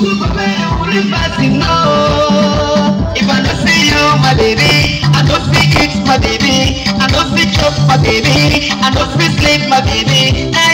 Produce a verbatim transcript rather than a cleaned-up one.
If I don't see you, my baby, I don't see it, my baby, I don't see chop, my baby, I don't see sleep, my baby.